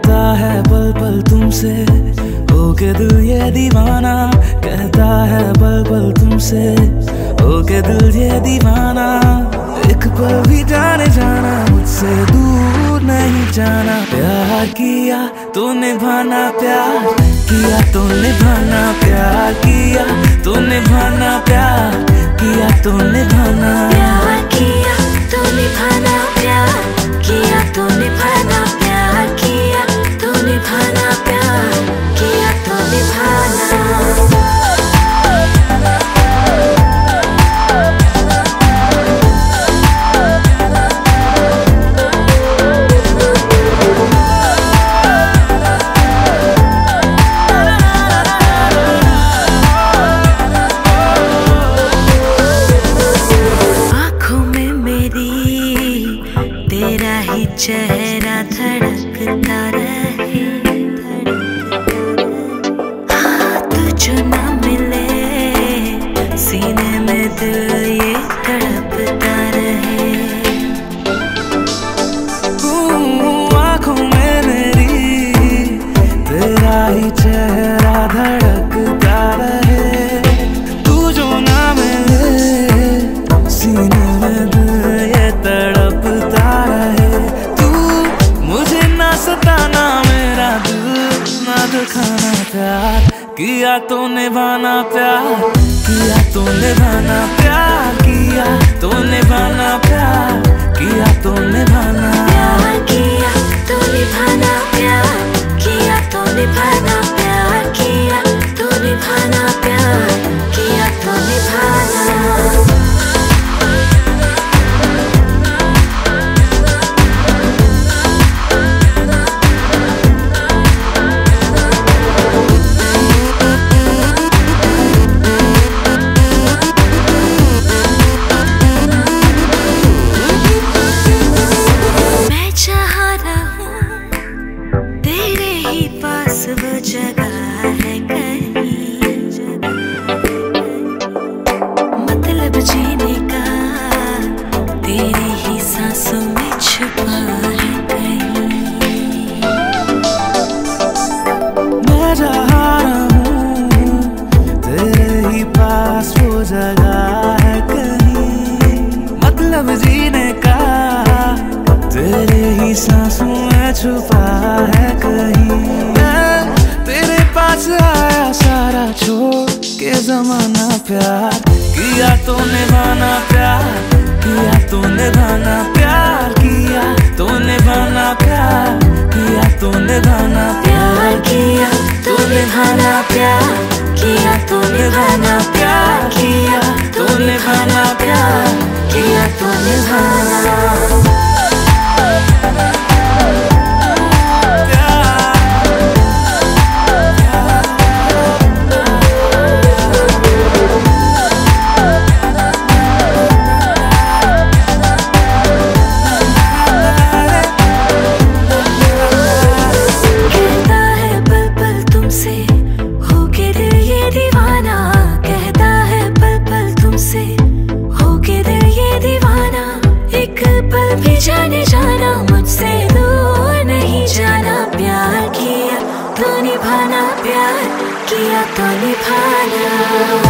कहता है पल पल तुमसे होके दिल ये दीवाना, कहता है पल पल तुमसे होके दिल ये दीवाना। एक पल भी जाने जाना मुझसे दूर नहीं जाना। प्यार किया तो निभाना, प्यार किया तो निभाना, प्यार किया तो निभाना, प्यार किया तो निभाना, प्यार किया तो निभाना, प्यार किया तो निभाना, प्यार किया तो निभाना, प्यार किया तो निभाना। तेरा ही चेहरा धड़कता रहे, हाथ जो ना मिले सीने में दिल ये तड़पता रहे। आँखों में मेरी तेरा ही चेहरा धड़कता रहे, तू जो ना मिले सीने में दिल ये तड़पता रहे। तू मुझे ना सताना, मेरा दिल ना दुखाना। प्यार किया तो निभाना, प्यार किया तो निभाना, प्यार किया तो निभाना, प्यार किया तो निभाना, प्यार किया तो निभाना, प्यार किया तो निभाना, प्यार किया तो निभाना, प्यार किया तो निभाना। वो जगह है कहीं, मतलब जीने का तेरी ही सांसों में छुपा है कहीं। मैं जहाँ रहूं तेरे ही पास वो जगह है कहीं, मतलब जीने का तेरे ही सांसों में छुपा है कहीं। तेरे पास आया सारा छोड़ के जमाना, प्यार किया तो निभाना, प्यार किया तो निभाना, प्यार किया तो निभाना, प्यार किया तो निभाना, प्यार किया तो निभाना, प्यार किया तो निभाना, प्यार किया तो निभाना, प्यार किया तो निभाना। जाने जाना मुझसे दूर नहीं जाना, प्यार किया तो निभाना, प्यार किया तो निभाना।